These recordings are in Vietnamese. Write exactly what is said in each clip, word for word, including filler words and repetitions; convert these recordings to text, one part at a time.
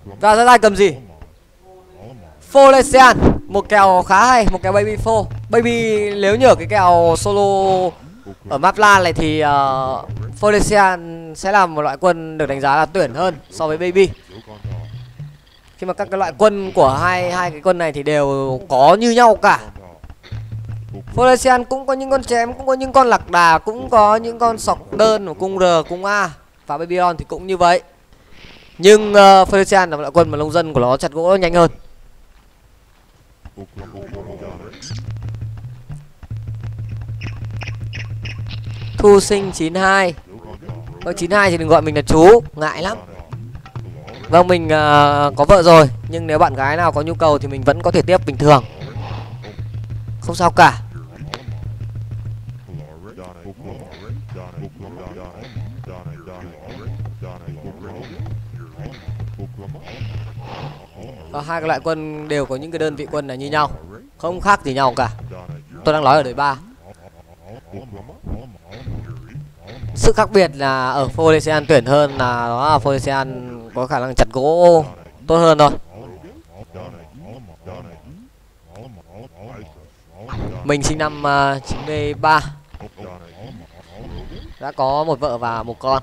Và ra tay cầm gì? Folesian, một kèo khá hay, một kèo baby four. Baby nếu như ở cái kèo solo ở map LAN này thì uh, Folesian sẽ là một loại quân được đánh giá là tuyển hơn so với baby. Khi mà các cái loại quân của hai hai cái quân này thì đều có như nhau cả. Folesian cũng có những con chém, cũng có những con lạc đà, cũng có những con sọc đơn, cung R, cung A. Và Babylon thì cũng như vậy. Nhưng uh, Folesian là một loại quân mà nông dân của nó chặt gỗ nhanh hơn. Thu sinh chín hai. Vâng, chín hai thì đừng gọi mình là chú, ngại lắm. Vâng, mình uh, có vợ rồi, nhưng nếu bạn gái nào có nhu cầu thì mình vẫn có thể tiếp bình thường, không sao cả. Và hai cái loại quân đều có những cái đơn vị quân là như nhau, không khác gì nhau cả. Tôi đang nói ở đời ba. Sự khác biệt là ở Folesian tuyển hơn là đó là Folesian có khả năng chặt gỗ tốt hơn thôi. Mình sinh năm uh, chín mươi ba, đã có một vợ và một con.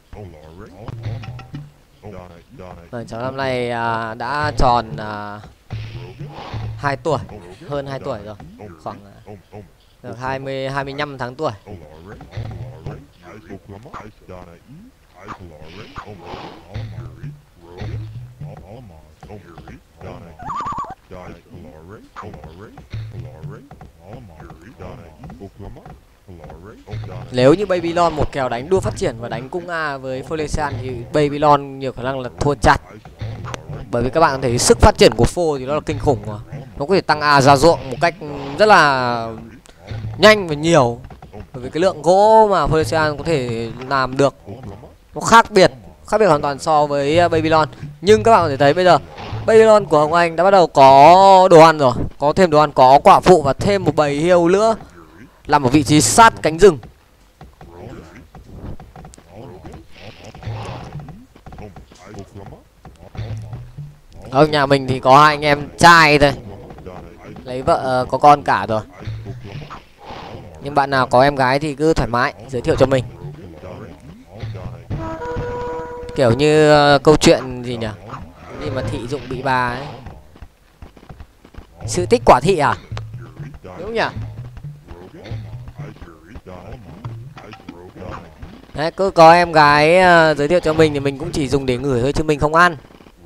Rồi, cháu năm nay uh, đã tròn uh, hai tuổi, hơn hai tuổi rồi, khoảng uh, được hai mươi, hai mươi lăm tháng tuổi. Nếu như Babylon một kèo đánh đua phát triển và đánh cung A với Folesian thì Babylon nhiều khả năng là thua chặt. Bởi vì các bạn thấy sức phát triển của Fo thì nó là kinh khủng mà. Nó có thể tăng A ra ruộng một cách rất là nhanh và nhiều. Bởi vì cái lượng gỗ mà Folesian có thể làm được nó khác biệt, khác biệt hoàn toàn so với Babylon. Nhưng các bạn có thể thấy bây giờ Babylon của Hồng Anh đã bắt đầu có đồ ăn rồi, có thêm đồ ăn, có quả phụ và thêm một bầy hiêu nữa, làm một vị trí sát cánh rừng. Ở nhà mình thì có hai anh em trai thôi, lấy vợ có con cả rồi. Nhưng bạn nào có em gái thì cứ thoải mái giới thiệu cho mình. Kiểu như uh, câu chuyện gì nhỉ, gì mà thị dụng bị bà ấy, sự tích quả thị à, đúng không nhỉ? Đấy, cứ có em gái uh, giới thiệu cho mình thì mình cũng chỉ dùng để ngửi thôi chứ mình không ăn.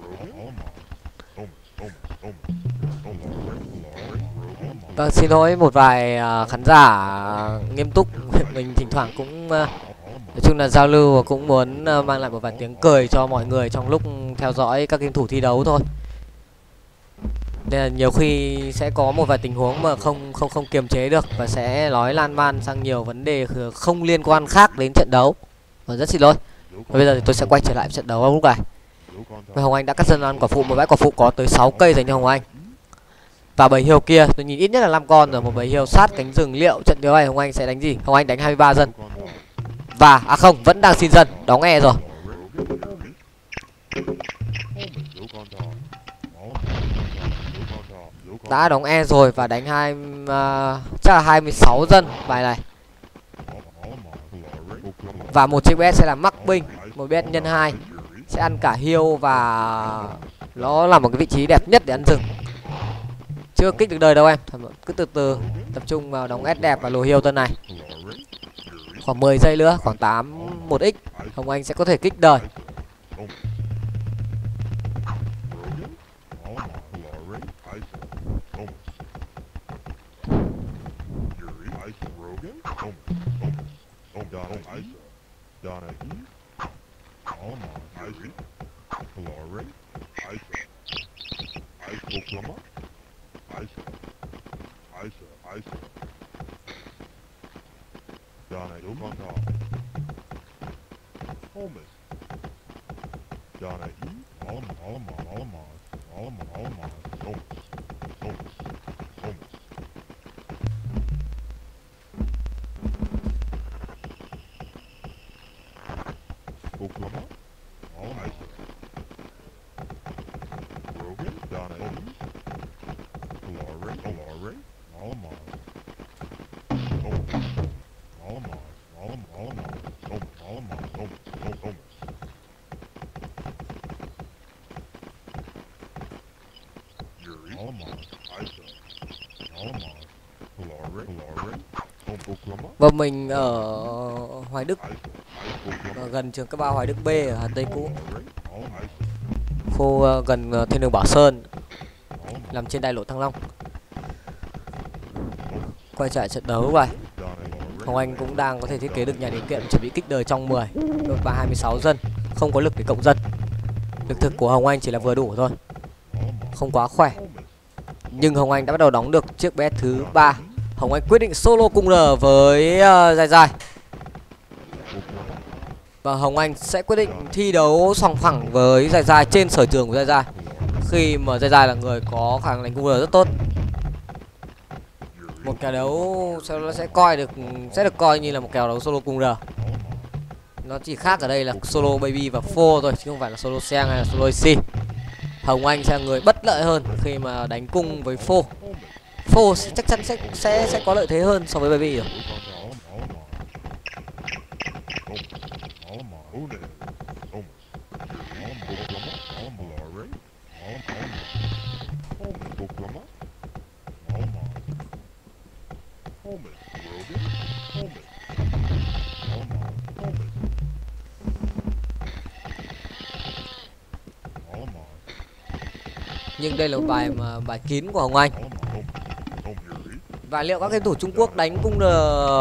Vâng, xin lỗi một vài uh, khán giả nghiêm túc, mình thỉnh thoảng cũng uh, nói chung là giao lưu và cũng muốn uh, mang lại một vài tiếng cười cho mọi người trong lúc theo dõi các game thủ thi đấu thôi. Nên là nhiều khi sẽ có một vài tình huống mà không không không kiềm chế được và sẽ nói lan man sang nhiều vấn đề không liên quan khác đến trận đấu. Và rất xin lỗi. Và bây giờ thì tôi sẽ quay trở lại trận đấu lúc này. Và Hồng Anh đã cắt dân ăn quả phụ, một bãi quả phụ có tới sáu cây dành cho Hồng Anh. Và bầy hiêu kia tôi nhìn ít nhất là năm con rồi, một bầy hiêu sát cánh rừng. Liệu trận đấu này Hồng Anh sẽ đánh gì? Hồng Anh đánh hai mươi ba dân. Và à không, vẫn đang xin dân, đóng e rồi. Đã đóng e rồi và đánh hai uh, chắc là hai mươi sáu dân bài này. Và một chiếc bé sẽ là mắc binh, một bé nhân hai sẽ ăn cả hiêu và nó là một cái vị trí đẹp nhất để ăn rừng. Chưa kích được đời đâu em, cứ từ từ tập trung vào đóng S đẹp và lùa hiêu tân này. Khoảng mười giây nữa, khoảng tám một x Hồng Anh sẽ có thể kích đời. Và mình ở Hoài Đức, ở gần trường cấp ba Hoài Đức B ở Hà Tây cũ, khu uh, gần uh, thiên đường Bảo Sơn, nằm trên đại lộ Thăng Long. Quay trở lại trận đấu này, Hồng Anh cũng đang có thể thiết kế được nhà điều kiện chuẩn bị kích đời trong mười, đội ba hai mươi sáu dân, không có lực để cộng dân. Lực thực của Hồng Anh chỉ là vừa đủ thôi, không quá khỏe. Nhưng Hồng Anh đã bắt đầu đóng được chiếc bé thứ ba. Hồng Anh quyết định solo cung R với uh, Dài Dài. Và Hồng Anh sẽ quyết định thi đấu sòng phẳng với Dài Dài trên sở trường của Dài Dài, khi mà Dài Dài là người có khả năng đánh cung R rất tốt. Một kèo đấu sẽ, nó sẽ coi được sẽ được coi như là một kèo đấu solo cung R. Nó chỉ khác ở đây là solo baby và phô thôi, chứ không phải là solo Seng hay là solo a xê. Hồng Anh sẽ là người bất lợi hơn khi mà đánh cung với phô. Phô chắc chắn sẽ sẽ sẽ có lợi thế hơn so với baby rồi. Nhưng đây là một bài mà bài kín của Hồng Anh. Và liệu các game thủ Trung Quốc đánh cung R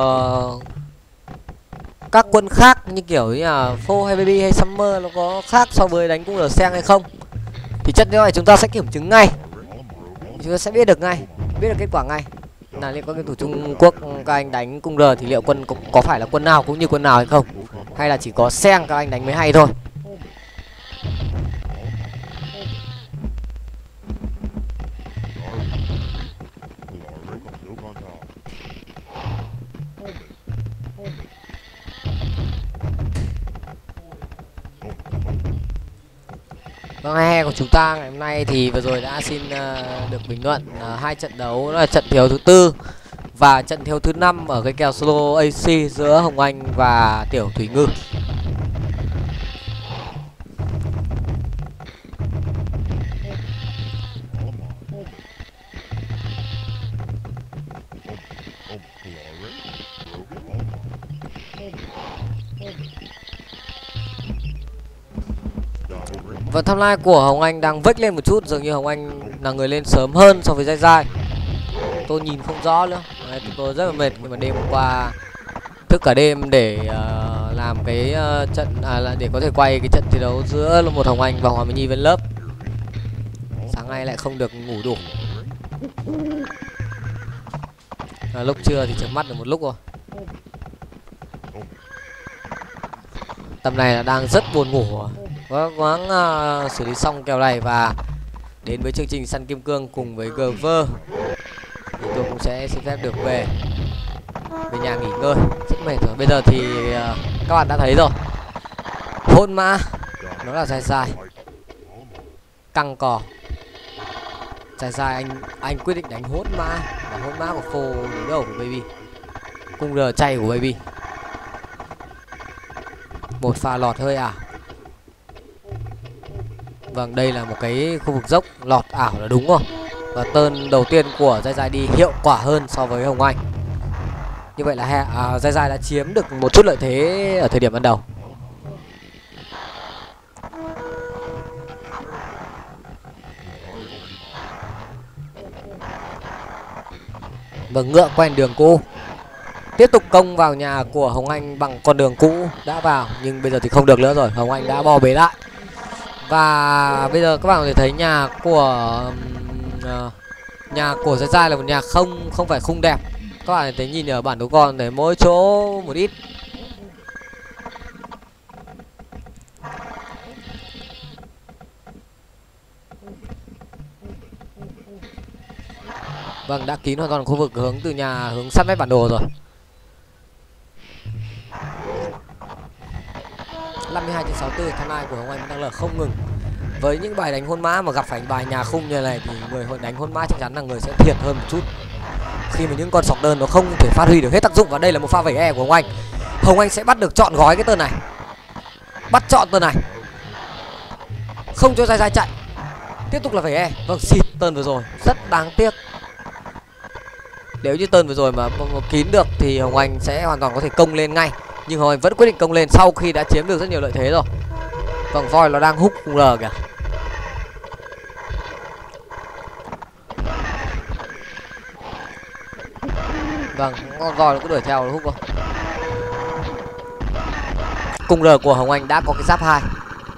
các quân khác như kiểu như là Phô hay Baby hay Summer nó có khác so với đánh cung R Seng hay không? Thì chất như này chúng ta sẽ kiểm chứng ngay. Chúng ta sẽ biết được ngay, biết được kết quả ngay. Là liệu các game thủ Trung Quốc các anh đánh cung R thì liệu quân có, có phải là quân nào cũng như quân nào hay không? Hay là chỉ có Seng các anh đánh mới hay thôi? Vâng, he của chúng ta ngày hôm nay thì vừa rồi đã xin uh, được bình luận uh, hai trận đấu, đó là trận thiếu thứ tư và trận thiếu thứ năm ở cái kèo solo a xê giữa Hồng Anh và Tiểu Thủy Ngư. Và timeline của Hồng Anh đang vếch lên một chút, dường như Hồng Anh là người lên sớm hơn so với Dài Dài. Tôi nhìn không rõ nữa. Đấy, tôi rất là mệt nhưng mà đêm hôm qua thức cả đêm để uh, làm cái uh, trận à, để có thể quay cái trận thi đấu giữa một Hồng Anh và Hòa Minh Nhi Vân Lớp. Sáng nay lại không được ngủ đủ. À, lúc trưa thì chợp mắt được một lúc rồi. Tầm này là đang rất buồn ngủ rồi. Cố gắng uh, xử lý xong kèo này và đến với chương trình săn kim cương cùng với Gver thì tôi cũng sẽ xin phép được về về nhà nghỉ ngơi, rất mệt rồi. Bây giờ thì uh, các bạn đã thấy rồi, hôn mã nó là Dài Dài, căng cò Dài Dài. Anh anh quyết định đánh hôn mã và hôn mã của phô đối đầu của Baby, cung R chay của Baby, một pha lọt hơi ảo. Vâng, đây là một cái khu vực dốc lọt ảo là đúng rồi. Và turn đầu tiên của Dài Dài đi hiệu quả hơn so với Hồng Anh. Như vậy là à, Dài Dài đã chiếm được một chút lợi thế ở thời điểm ban đầu. Vâng, ngựa quen đường cũ, tiếp tục công vào nhà của Hồng Anh bằng con đường cũ đã vào, nhưng bây giờ thì không được nữa rồi. Hồng Anh đã bò bế lại. Và bây giờ các bạn có thể thấy nhà của uh, nhà của Dài Dài là một nhà không không phải khung đẹp. Các bạn thấy nhìn ở bản đồ con để mỗi chỗ một ít. Vâng, đã kín hoàn toàn khu vực hướng từ nhà hướng sát mép bản đồ rồi. năm mươi hai trên sáu mươi tư, timeline của Hồng Anh đang là không ngừng. Với những bài đánh hôn mã mà gặp phải bài nhà khung như này thì người đánh hôn mã chắc chắn là người sẽ thiệt hơn một chút, khi mà những con sọc đơn nó không thể phát huy được hết tác dụng. Và đây là một pha vẩy e của Hồng Anh. Hồng Anh sẽ bắt được chọn gói cái tơn này, bắt chọn tơn này, không cho Dài Dài chạy. Tiếp tục là phải E. Vâng, xịt turn vừa rồi rất đáng tiếc. Nếu như turn vừa rồi mà, mà, mà kín được thì Hồng Anh sẽ hoàn toàn có thể công lên ngay. Nhưng Hồng Anh vẫn quyết định công lên sau khi đã chiếm được rất nhiều lợi thế rồi. Vâng, voi nó đang húc cung R kìa. Vâng, con voi nó cứ đuổi theo nó húc thôi. Cung R của Hồng Anh đã có cái giáp hai.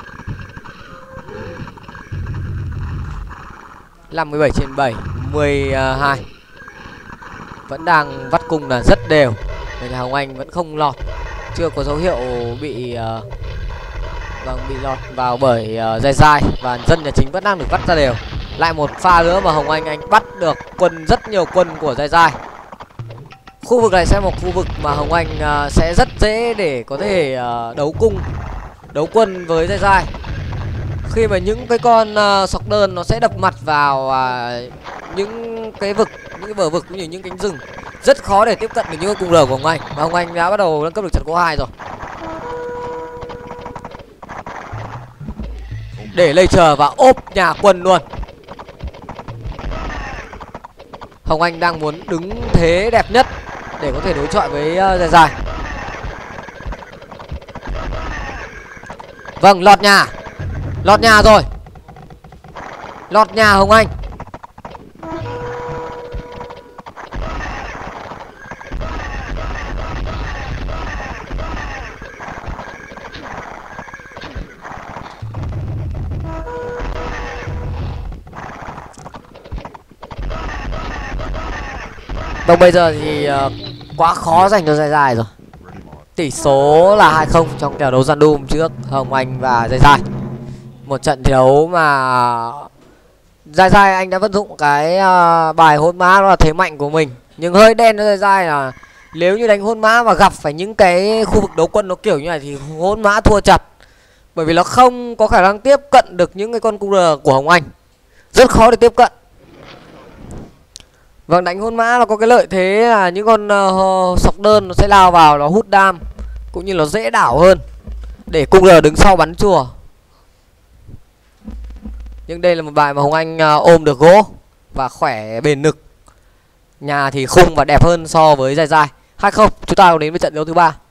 năm mươi bảy trên bảy, mười hai. Vẫn đang vắt cung là rất đều. Vậy là Hồng Anh vẫn không lọt. Chưa có dấu hiệu bị uh, vâng, bị lọt vào bởi uh, dai dai. Và dân nhà chính vẫn đang được vắt ra đều. Lại một pha nữa mà Hồng Anh anh bắt được quân, rất nhiều quân của dai dai. Khu vực này sẽ là một khu vực mà Hồng Anh uh, sẽ rất dễ để có thể uh, đấu cung, đấu quân với dai dai. Khi mà những cái con uh, sọc đơn nó sẽ đập mặt vào uh, những cái vực, những cái bờ vực cũng như những cánh rừng, rất khó để tiếp cận được những cái cung R của Hồng Anh. Và Hồng Anh đã bắt đầu nâng cấp được trận cố hai rồi. Để lây chờ và ốp nhà quân luôn. Hồng Anh đang muốn đứng thế đẹp nhất để có thể đối chọi với uh, dài dài. Vâng, lọt nhà. Lọt nhà rồi. Lọt nhà Hồng Anh. Vâng, bây giờ thì uh, quá khó dành cho dài dài rồi. Tỷ số là hai không trong kèo đấu random trước Hồng Anh và dài dài. Một trận thi đấu mà dài dài anh đã vận dụng cái uh, bài hôn mã, đó là thế mạnh của mình. Nhưng hơi đen cho dài dài là nếu như đánh hôn mã và gặp phải những cái khu vực đấu quân nó kiểu như này thì hôn mã thua chặt. Bởi vì nó không có khả năng tiếp cận được những cái con cung R của Hồng Anh. Rất khó để tiếp cận. Vâng, đánh hôn mã là có cái lợi thế là những con uh, sọc đơn nó sẽ lao vào, nó hút đam, cũng như nó dễ đảo hơn để cung R đứng sau bắn chùa. Nhưng đây là một bài mà Hồng Anh uh, ôm được gỗ và khỏe bền nực. Nhà thì khung và đẹp hơn so với dài dài. Hai không, chúng ta đến với trận đấu thứ ba.